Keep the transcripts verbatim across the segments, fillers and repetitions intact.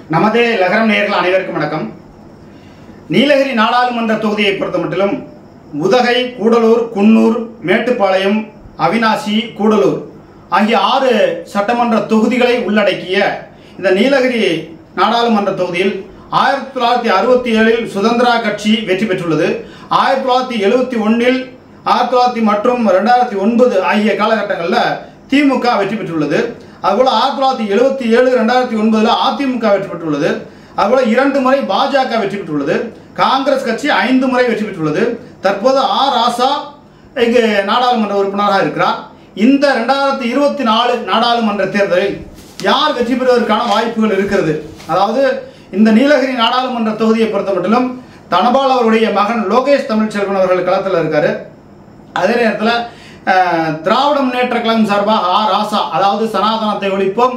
நமதே லகரம் நேயர்கள் அனைவருக்கும் வணக்கம். நீலகிரி நாடாளுமன்ற தொகுதியை பொறுத்தமட்டிலும் உதகை, கூடலூர், குன்னூர், மேட்டுப்பாளையம், அவிநாசி, கூடலூர் ஆகிய ஆறு சட்டமன்ற தொகுதிகளை உள்ளடக்கிய இந்த நீலகிரி நாடாளுமன்ற தொகுதியில் ஆயிரத்தி தொள்ளாயிரத்தி அறுபத்தி ஏழில் சுதந்திரா கட்சி வெற்றி பெற்றுள்ளது. ஆயிரத்தி தொள்ளாயிரத்தி எழுபத்தி ஒன்னில் ஆயிரத்தி தொள்ளாயிரத்தி மற்றும் ரெண்டாயிரத்தி ஒன்பது ஆகிய காலகட்டங்களில் திமுக வெற்றி பெற்றுள்ளது. அதுபோல ஆயிரத்தி தொள்ளாயிரத்தி எழுபத்தி ஏழு ரெண்டாயிரத்தி ஒன்பதுல அதிமுக வெற்றி பெற்றுள்ளது. அதுபோல இரண்டு முறை பாஜக வெற்றி பெற்றுள்ளது. காங்கிரஸ் கட்சி ஐந்து முறை வெற்றி பெற்றுள்ளது. தற்போது ஆ ராசா இங்கு நாடாளுமன்ற உறுப்பினராக இருக்கிறார். இந்த ரெண்டாயிரத்தி இருபத்தி நாலு நாடாளுமன்ற தேர்தலில் யார் வெற்றி பெறுவதற்கான வாய்ப்புகள் இருக்கிறது? அதாவது இந்த நீலகிரி நாடாளுமன்ற தொகுதியை பொறுத்தமட்டிலும் தனபால் அவருடைய மகன் லோகேஷ் தமிழ்ச்செல்வன் அவர்கள் களத்தில் இருக்காரு. அதே நேரத்தில் திராவிட முன்னேற்ற கழகம் சார்பாக ஆ ராசா, அதாவது சனாதனத்தை ஒழிப்போம்,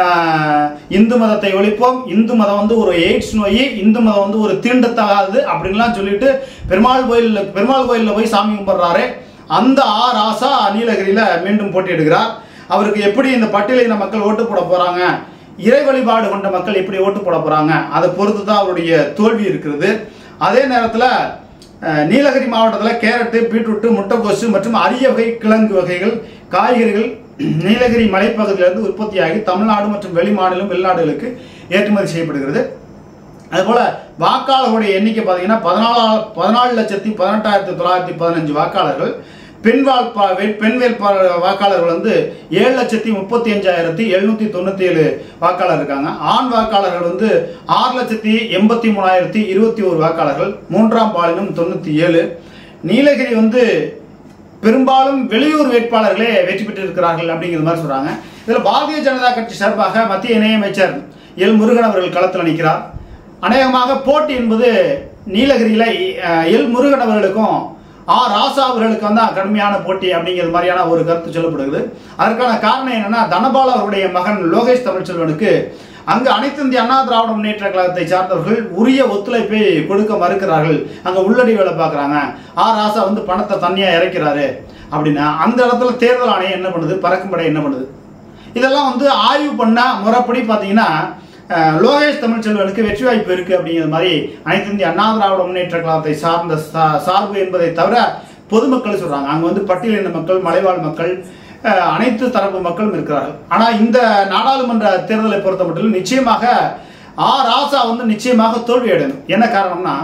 இந்து மதத்தை ஒழிப்போம், இந்து மதம் வந்து ஒரு எய்ட்ஸ் நோய், இந்து மதம் வந்து ஒரு தீண்டத்தகாது அப்படின்லாம் சொல்லிட்டு பெருமாள் கோயில் பெருமாள் கோயிலில் போய் சாமி கும்பிடுறாரு. அந்த ஆ ராசா நீலகிரியில் மீண்டும் போட்டியிடுகிறார். அவருக்கு எப்படி இந்த பட்டியலின மக்கள் ஓட்டு போட போறாங்க, இறை வழிபாடு கொண்ட மக்கள் எப்படி ஓட்டு போட போறாங்க, அதை பொறுத்து தான் அவருடைய தோல்வி இருக்கிறது. அதே நேரத்தில் நீலகிரி மாவட்டத்தில் கேரட்டு, பீட்ரூட்டு, முட்டைக்கோசு மற்றும் அரிய வகை கிழங்கு வகைகள், காய்கறிகள் நீலகிரி மலைப்பகுதியிலிருந்து உற்பத்தியாகி தமிழ்நாடு மற்றும் வெளிமாநிலம் வெளிநாடுகளுக்கு ஏற்றுமதி செய்யப்படுகிறது. அதுபோல வாக்காளர்களுடைய எண்ணிக்கை பார்த்தீங்கன்னா பதினாலு பதினாலு லட்சத்தி பதினெட்டாயிரத்தி தொள்ளாயிரத்தி பதினஞ்சு வாக்காளர்கள். பெண் வால்பா பெண் வேட்பாளர் வாக்காளர்கள் வந்து ஏழு லட்சத்தி முப்பத்தி அஞ்சாயிரத்தி எழுநூத்தி தொண்ணூத்தி ஏழு வாக்காளர் இருக்காங்க. ஆண் வாக்காளர்கள் வந்து ஆறு லட்சத்தி எண்பத்தி மூணாயிரத்தி இருபத்தி ஒரு வாக்காளர்கள். மூன்றாம் பாலினம் தொண்ணூத்தி ஏழு. நீலகிரி வந்து பெரும்பாலும் வெளியூர் வேட்பாளர்களே வெற்றி பெற்றிருக்கிறார்கள் அப்படிங்கிற மாதிரி சொல்றாங்க. இதில் பாரதிய ஜனதா கட்சி சார்பாக மத்திய இணையமைச்சர் எல் முருகன் அவர்கள் களத்தில் நிற்கிறார். அநேகமாக போட்டி என்பது நீலகிரியில எல் முருகன் அவர்களுக்கும் ஆ ராசா அவர்களுக்கு வந்து கடுமையான போட்டி அப்படிங்கிறது மாதிரியான ஒரு கருத்து சொல்லப்படுகிறது. அதற்கான காரணம் என்னன்னா, தனபால் அவருடைய மகன் லோகேஷ் தமிழ்ச்செல்வனுக்கு அங்கு அனைத்து இந்திய அண்ணா திராவிட முன்னேற்ற கழகத்தை சார்ந்தவர்கள் உரிய ஒத்துழைப்பை கொடுக்க மறுக்கிறார்கள். அங்க உள்ளடி வேலை பார்க்குறாங்க. ஆ ராசா வந்து பணத்தை தனியா இறக்கிறாரு அப்படின்னா அந்த இடத்துல தேர்தல் ஆணையம் என்ன பண்ணுது, பறக்கும்படை என்ன பண்ணுது, இதெல்லாம் வந்து ஆய்வு பண்ண முறைப்படி பார்த்தீங்கன்னா லோகேஷ் தமிழ்ச்செல்வனுக்கு வெற்றி வாய்ப்பு இருக்கு அப்படிங்கிற மாதிரி அனைத்து இந்திய அண்ணா திராவிட முன்னேற்ற கழகத்தை சார்ந்த சார்பு என்பதை தவிர பொதுமக்கள் சொல்றாங்க. அங்க வந்து பட்டியலின மக்கள், மலைவாழ் மக்கள், அனைத்து தரப்பு மக்களும் இருக்கிறார்கள். ஆனா இந்த நாடாளுமன்ற தேர்தலை பொறுத்த மட்டும் நிச்சயமாக ஆ ராசா வந்து நிச்சயமாக தோல்வி அடையணும். என்ன காரணம்னா,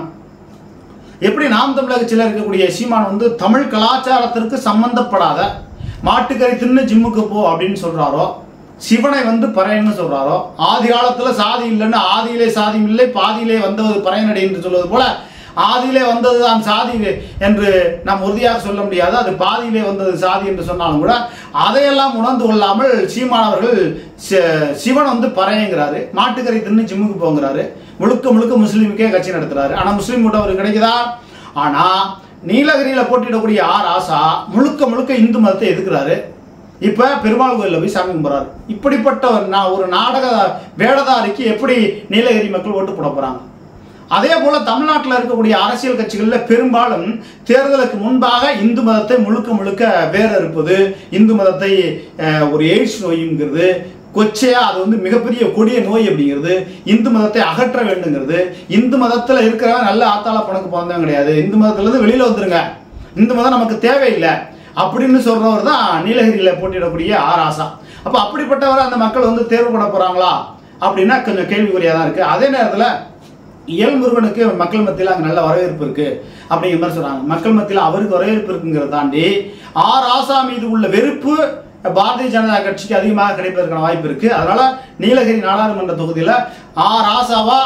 எப்படி நாம் தமிழக கட்சியில் இருக்கக்கூடிய சீமான் வந்து தமிழ் கலாச்சாரத்திற்கு சம்பந்தப்படாத மாட்டுக்கறி தின்னு ஜிம்முக்கு போ அப்படின்னு சொல்றாரோ, சிவனை வந்து பறையன்னு சொல்றாரோ, ஆதி காலத்துல சாதி இல்லைன்னு ஆதியிலே சாதி இல்லை பாதியிலே வந்தது பறையனடி என்று சொல்வது போல ஆதியிலே வந்ததுதான் சாதி என்று நாம் உறுதியாக சொல்ல முடியாது. அது பாதியிலே வந்தது சாதி என்று சொன்னாலும் கூட அதையெல்லாம் உணர்ந்து கொள்ளாமல் சீமானவர்கள் சிவன் வந்து பறையங்கிறாரு, மாட்டுக்கறி தின்னு ஜிம்முக்கு போங்கிறாரு, முழுக்க முழுக்க முஸ்லீமுக்கே கட்சி நடத்துறாரு. ஆனா முஸ்லீம் ஓட்டு அவருக்கு கிடைக்குதா? ஆனா நீலகிரியில போட்டியிடக்கூடிய ஆ ராசா முழுக்க முழுக்க இந்து மதத்தை எதிர்க்கிறாரு. இப்ப பெருமாள் கோயிலில் போய் சாமி கும்பிட்றாரு. இப்படிப்பட்ட ஒரு நாடக வேடதாரிக்கு எப்படி நீலகிரி மக்கள் ஓட்டு போட போறாங்க? அதே போல தமிழ்நாட்டில் இருக்கக்கூடிய அரசியல் கட்சிகளில் பெரும்பாலும் தேர்தலுக்கு முன்பாக இந்து மதத்தை முழுக்க முழுக்க வேற இருப்பது, இந்து மதத்தை ஒரு எய்ட்ஸ் நோய்ங்கிறது, கொச்சையா அது வந்து மிகப்பெரிய கொடிய நோய் அப்படிங்கிறது, இந்து மதத்தை அகற்ற வேண்டுங்கிறது, இந்து மதத்தில் இருக்கிறவன் நல்ல ஆத்தாள பணக்கு பிறந்தவன் கிடையாது, இந்து மதத்துல இருந்து வெளியில வந்துருங்க, இந்து மதம் நமக்கு தேவையில்லை அப்படின்னு சொல்றவர் தான் நீலகிரியில போட்டியிடக்கூடிய ஆ ராசா. அப்ப அப்படிப்பட்டவரை அந்த மக்கள் வந்து தேர்வு பண்ண போறாங்களா அப்படின்னா கொஞ்சம் கேள்விக்குறியா தான் இருக்கு. அதே நேரத்தில் எல் முருகனுக்கு மக்கள் மத்தியில் அங்கே நல்ல வரவேற்பு இருக்கு அப்படிங்கிற மாதிரி சொல்றாங்க. மக்கள் மத்தியில் அவருக்கு வரவேற்பு இருக்குங்கிறத தாண்டி ஆ ராசா மீது உள்ள வெறுப்பு பாரதிய ஜனதா கட்சிக்கு அதிகமாக கிடைப்பதற்கான வாய்ப்பு இருக்கு. அதனால நீலகிரி நாடாளுமன்ற தொகுதியில் ஆ ராசாவா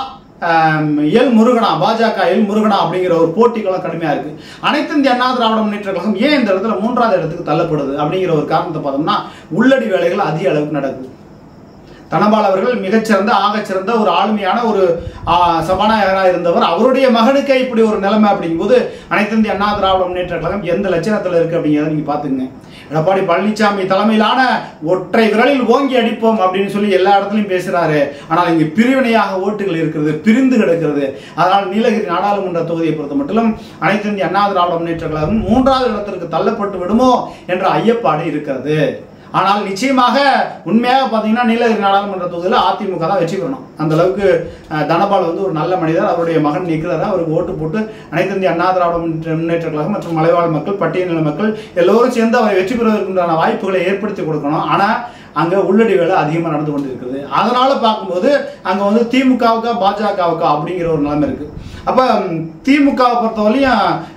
எல் முருகனா, பாஜக எல் முருகனா அப்படிங்கிற ஒரு போட்டிகளும் கடுமையா இருக்கு. அனைத்து இந்திய அண்ணா திராவிட முன்னேற்ற கழகம் ஏன் இந்த இடத்துல மூன்றாவது இடத்துக்கு தள்ளப்படுது அப்படிங்கிற ஒரு காரணத்தை பார்த்தோம்னா, உள்ளடி வேலைகள் அதிக அளவுக்கு நடக்குது. தனபால் அவர்கள் மிகச்சிறந்த ஆகச்சிறந்த ஒரு ஆளுமையான ஒரு சபாநாயகராக இருந்தவர். அவருடைய மகனுக்கே இப்படி ஒரு நிலைமை அப்படிங்கும்போது அனைத்து இந்திய அண்ணா திராவிட முன்னேற்ற கழகம் எந்த லட்சணத்தில் இருக்கு அப்படிங்கிறத நீங்க பாத்துங்க. எடப்பாடி பழனிசாமி தலைமையிலான ஒற்றை விரலில் ஓங்கி அடிப்போம் அப்படின்னு சொல்லி எல்லா இடத்துலையும் பேசுறாரு. ஆனால் இங்கு பிரிவினையாக ஓட்டுகள் இருக்கிறது, பிரிந்து கிடக்கிறது. அதனால் நீலகிரி நாடாளுமன்ற தொகுதியை பொறுத்த மட்டும் அனைத்து இந்திய அண்ணா திராவிட முன்னேற்ற கழகம் மூன்றாவது இடத்திற்கு தள்ளப்பட்டு விடுமோ என்ற ஐயப்பாடு இருக்கிறது. ஆனால் நிச்சயமாக உண்மையாக பார்த்தீங்கன்னா நீலகிரி நாடாளுமன்ற தொகுதியில் அதிமுக தான் வெற்றி பெறணும். அந்த அளவுக்கு தனபால் வந்து ஒரு நல்ல மனிதர். அவருடைய மகன் நிற்கிறாரு, அவருக்கு ஓட்டு போட்டு அனைத்து இந்திய அண்ணா திராவிட முன்னேற்ற கழகம் மற்றும் மலைவாழ் மக்கள், பட்டியல் மக்கள் எல்லோரும் சேர்ந்து அவரை வெற்றி பெறுவதற்குண்டான வாய்ப்புகளை ஏற்படுத்தி கொடுக்கணும். ஆனால் அங்கே உள்ளடி வேலை அதிகமாக நடந்து கொண்டு இருக்குது. அதனால பார்க்கும்போது அங்கே வந்து திமுகவுக்கா பாஜகவுக்கா அப்படிங்கிற ஒரு நிலைமை இருக்கு. அப்போ திமுகவை பொறுத்தவரையும்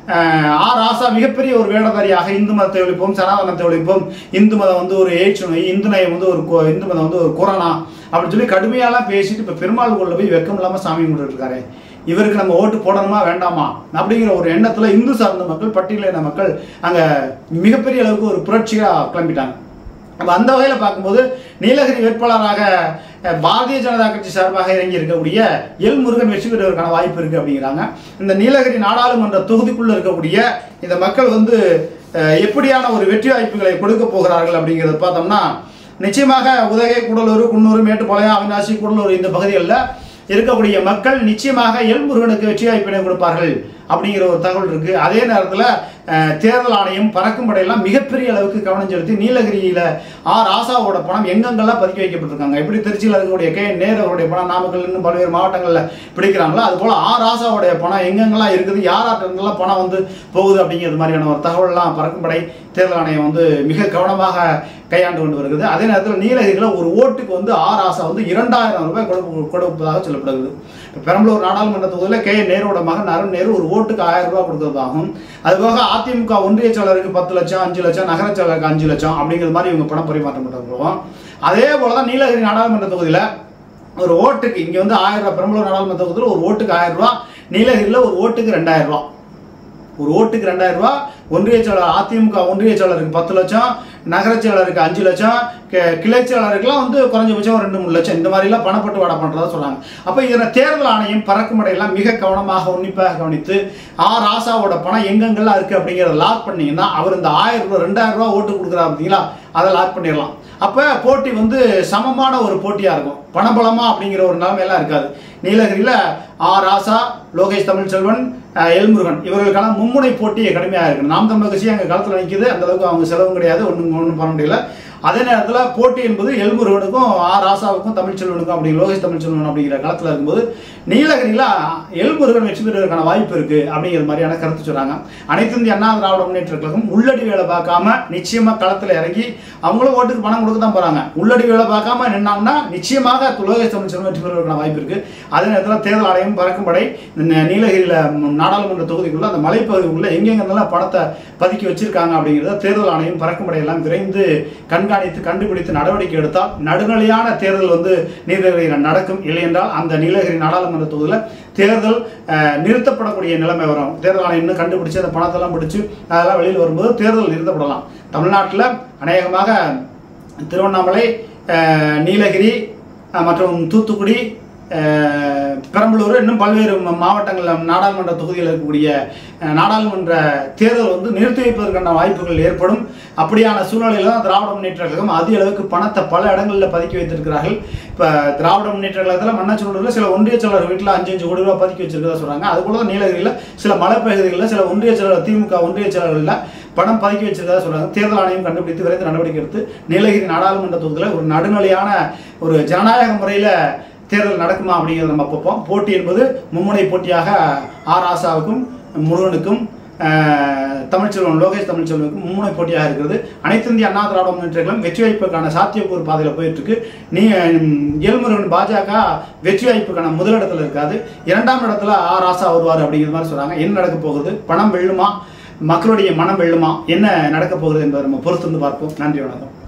ஆர் ராசா மிகப்பெரிய ஒரு வேடதாரியாக இந்து மதத்தை ஒழிப்போம், சனாதனத்தை ஒழிப்போம், இந்து மதம் வந்து ஒரு எய்ட்ஸ் நோய், இந்து நயம் வந்து ஒரு இந்து மதம் வந்து ஒரு கொரோனா அப்படின்னு சொல்லி கடுமையாலாம் பேசிட்டு இப்போ பெருமாள் கோயிலில் போய் வெக்கம் இல்லாமல் சாமி கும்பிட்டு இருக்காரு. இவருக்கு நம்ம ஓட்டு போடணுமா வேண்டாமா அப்படிங்கிற ஒரு எண்ணத்தில் இந்து சார்ந்த மக்கள், பட்டியலின மக்கள் அங்கே மிகப்பெரிய அளவுக்கு ஒரு புரட்சியாக கிளம்பிட்டாங்க. அப்போ அந்த வகையில் பார்க்கும்போது நீலகிரி வேட்பாளராக பாரதிய ஜனதா கட்சி சார்பாக இறங்கி இருக்கக்கூடிய எல் முருகன் வெற்றி பெறுவதற்கான வாய்ப்பு இருக்கு அப்படிங்கிறாங்க. இந்த நீலகிரி நாடாளுமன்ற தொகுதிக்குள்ள இருக்கக்கூடிய இந்த மக்கள் வந்து எப்படியான ஒரு வெற்றி வாய்ப்புகளை கொடுக்க போகிறார்கள் அப்படிங்கிறத பார்த்தோம்னா, நிச்சயமாக உதகை, கூடலூர், குன்னூர், மேட்டுப்பாளையம், அவிநாசி, கூடலூர் இந்த பகுதிகளில் இருக்கக்கூடிய மக்கள் நிச்சயமாக எல் முருகனுக்கு வெற்றி வாய்ப்பினை கொடுப்பார்கள் அப்படிங்கிற ஒரு தகவல் இருக்கு. அதே நேரத்தில் தேர்தல் ஆணையம், பறக்கும் படையெல்லாம் மிகப்பெரிய அளவுக்கு கவனம் செலுத்தி நீலகிரியில ஆர் ராசாவோட பணம் எங்கெங்கெல்லாம் பதுக்கி வைக்கப்பட்டிருக்காங்க. எப்படி திருச்சியில் இருக்கக்கூடிய கே நேரு அவருடைய பணம் நாமக்கல் இன்னும் பல்வேறு மாவட்டங்களில் பிடிக்கிறாங்களோ அது போல ஆர் ராசாவுடைய பணம் எங்கெங்கெல்லாம் இருக்குது, யாராட்டங்கள்லாம் பணம் வந்து போகுது அப்படிங்கிறது மாதிரியான ஒரு தகவல்லாம் பறக்கும் படை தேர்தல் ஆணையம் வந்து மிக கவனமாக கையாண்டு கொண்டு வருகிறது. அதே நேரத்தில் நீலகிரியில் ஒரு ஓட்டுக்கு வந்து ஆர் ராசா வந்து இரண்டாயிரம் ரூபாய் கொடுப்பு கொடுப்பதாக சொல்லப்படுகிறது. இப்போ பெரம்பலூர் நாடாளுமன்ற தொகுதியில் கே நேருவோட மகன் அருண் நேரு ஒரு ஓட்டுக்கு ஆயிரம் ரூபாய் கொடுக்கறதாகும். அதுபோக அதிமுக ஒன்றிய செயலருக்கு பத்து லட்சம், அஞ்சு லட்சம், நகர செயலருக்கு அஞ்சு லட்சம் அப்படிங்கிற மாதிரி இவங்க பணம் பரிமாற்றம் பண்ணுறோம். அதே போலதான் நீலகிரி நாடாளுமன்ற தொகுதியில் ஒரு ஓட்டுக்கு இங்கே வந்து ஆயிரம் ரூபாய், பெரம்பலூர் நாடாளுமன்ற தொகுதியில் ஒரு ஓட்டுக்கு ஆயிரம் ரூபாய், நீலகிரியில் ஒரு ஓட்டுக்கு ரெண்டாயிரம் ரூபாய், ஒரு ஓட்டுக்கு ரெண்டாயிரம் ரூபாய். ஒன்றிய செயலர் அதிமுக ஒன்றிய செயலருக்கு பத்து லட்சம், நகர செயலருக்கு அஞ்சு லட்சம், கிளை செயலருக்குலாம் வந்து குறைஞ்சபட்சம் ரெண்டு மூணு லட்சம் இந்த மாதிரிலாம் பணப்பட்டு வாடா பண்ணுறதா சொல்றாங்க. அப்போ இதில் தேர்தல் ஆணையம், பறக்கும் படையெல்லாம் மிக கவனமாக உன்னிப்பாக கவனித்து ஆர் ராசாவோட பணம் எங்கெங்கெல்லாம் இருக்கு அப்படிங்கிறத லாக் பண்ணீங்கன்னா அவர் இந்த ஆயிரம் ரூபாய் ரெண்டாயிரம் ரூபாய் ஓட்டு கொடுக்குறா பார்த்தீங்களா, அதை லாக் பண்ணிடலாம். அப்போ போட்டி வந்து சமமான ஒரு போட்டியாக இருக்கும். பணபலமா அப்படிங்கிற ஒரு நிலைமையெல்லாம் இருக்காது. நீலகிரியில் ஆர் ராசா, லோகேஷ் தமிழ்ச்செல்வன், எல் முருகன் இவர்களுக்கான மும்முனை போட்டி கடுமையாக இருக்கு. நாம் தமிழர் கட்சி அங்கே களத்தில் நிற்கிது, அந்த அளவுக்கு அவங்க செலவும் கிடையாது, ஒன்றும் ஒன்றும் பண்ண முடியல. அதே நேரத்தில் போட்டி என்பது எல் முருகனுக்கும் ஆர் ராசாவுக்கும் தமிழ்ச்செல்வனுக்கும் அப்படி லோகேஷ் தமிழ்ச்செல்வன் அப்படிங்கிற களத்தில் இருக்கும்போது நீலகிரியில் எல் முருகன் வெற்றி பெறுவதற்கான வாய்ப்பு இருக்கு அப்படிங்கிற மாதிரியான கருத்து சொல்றாங்க. அனைத்து இந்திய அண்ணா திராவிட முன்னேற்ற கழகம் உள்ளடி வேலை பார்க்காம நிச்சயமா களத்தில் இறங்கி அவங்களும் ஓட்டுக்கு பணம் கொடுக்க தான் போறாங்க. உள்ளடி வேலை பார்க்காம நின்னாங்கன்னா நிச்சயமாக லோகேஷ் தமிழ்ச்செல்வன் வெற்றி பெறுவதற்கான வாய்ப்பு இருக்கு. அதே நேரத்தில் தேர்தல் ஆணையம், பறக்கும் படை நீலகிரியில் நாடாளுமன்ற தொகுதிக்குள்ள அந்த மலைப்பகுதிக்குள்ள எங்கெங்கெல்லாம் பணத்தை பதுக்கி வச்சிருக்காங்க அப்படிங்கிறத தேர்தல் ஆணையம், பறக்கும் படை எல்லாம் விரைந்து கண்காணித்து கண்டுபிடித்து நடவடிக்கை எடுத்தால் நடுநிலையான தேர்தல் வந்து நீலகிரியில் நடக்கும். இல்லை என்றால் அந்த நீலகிரி நாடாளுமன்ற தொகுதியில் தேர்தல் நிறுத்தப்படக்கூடிய நிலைமை வரும். தேர்தல் ஆணையம் இன்னும் கண்டுபிடிச்சு அந்த பணத்தெல்லாம் பிடிச்சு அதெல்லாம் வெளியில் வரும்போது தேர்தல் நிறுத்தப்படலாம். தமிழ்நாட்டில் அநேகமாக திருவண்ணாமலை, நீலகிரி மற்றும் தூத்துக்குடி, பெரம்பலூர் இன்னும் பல்வேறு மாவட்டங்களில் நாடாளுமன்ற தொகுதியில் இருக்கக்கூடிய நாடாளுமன்ற தேர்தல் வந்து நிறுத்தி வைப்பதற்கான வாய்ப்புகள் ஏற்படும். அப்படியான சூழ்நிலையில் தான் திராவிட முன்னேற்ற கழகம் அதிக அளவுக்கு பணத்தை பல இடங்களில் பதுக்கி வைத்திருக்கிறார்கள். இப்போ திராவிட முன்னேற்ற கழகத்தில் மன்னாச்சூரில் சில ஒன்றிய செயலர் வீட்டில் அஞ்சு அஞ்சு கோடி ரூபாய் பதுக்கி வச்சிருக்கிறதா சொல்கிறாங்க. அதுபோல தான் நீலகிரியில் சில மலைப்பகுதிகளில் சில ஒன்றிய செயலர், திமுக ஒன்றிய செயலர்களில் பணம் பதுக்கி வச்சிருக்கதா சொல்றாங்க. தேர்தல் ஆணையம் கண்டுபிடித்து விரைந்து நடவடிக்கை எடுத்து நீலகிரி நாடாளுமன்ற தொகுதியில் ஒரு நடுநிலையான ஒரு ஜனநாயக முறையில் தேர்தல் நடக்குமா அப்படிங்கிறத நம்ம பார்ப்போம். போட்டி என்பது மும்முனை போட்டியாக ஆர் ராசாவுக்கும் முருகனுக்கும் தமிழ்ச்செல்வன், லோகேஷ் தமிழ்ச்செல்வனுக்கும் மும்முனை போட்டியாக இருக்கிறது. அனைத்து இந்திய அண்ணா திராவிட முன்னேற்ற கழகம் வெற்றி வாய்ப்புக்கான சாத்தியக்கூறு பாதையில் போயிட்டு இருக்கு. நீ எல் முருகன் பாஜக வெற்றி வாய்ப்புக்கான முதலிடத்தில் இருக்காது, இரண்டாம் இடத்துல ஆர் ராசா வருவார் அப்படிங்கிற மாதிரி சொல்றாங்க. என்ன நடக்க போகுது, பணம் வெல்லுமா, மக்களுடைய மனம் வெல்லுமா, என்ன நடக்க போகுது என்பதை நம்ம பொறுத்து வந்து பார்ப்போம். நன்றி, வணக்கம்.